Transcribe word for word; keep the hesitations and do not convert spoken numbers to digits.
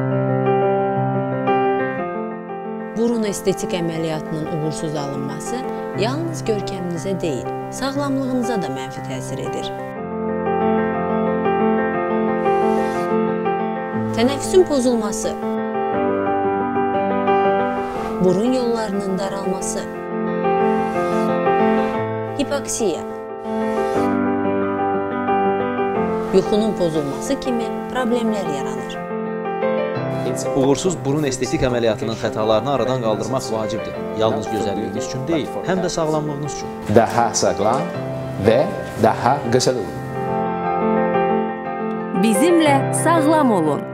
Burun estetik əməliyyatının uğursuz alınması yalnız görkəminizə deyil, sağlamlığınıza da mənfi təsir edir. Tənəffüsün pozulması, burun yollarının daralması, hipoksiya, yuxunun pozulması kimi problemlər yaranır. Uğursuz burun estetik əməliyyatının xətalarını aradan qaldırmaq vacibdir. Yalnız gözəlliyiniz üçün deyil, həm də sağlamlığınız üçün. Daha sağlam və daha gözəl olun. Bizimlə sağlam olun.